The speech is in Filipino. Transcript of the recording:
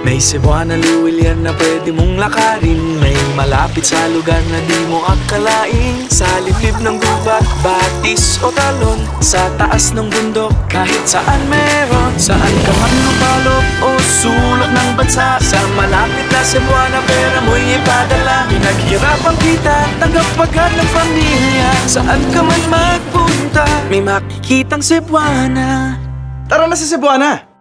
May Cebuana Luwilian na pwede mong lakarin. May malapit sa lugar na di mo akalain. Sa liblib ng gubat, batis o talon, sa taas ng bundok, kahit saan meron. Saan ka man lupalop o sulok ng bansa, sa malapit na Cebuana pera mo'y ipadala. Pinaghirapang kita, tagapagad ng pamilya. Saan ka man magpunta, may makikitang Cebuana. Tara na sa Cebuana!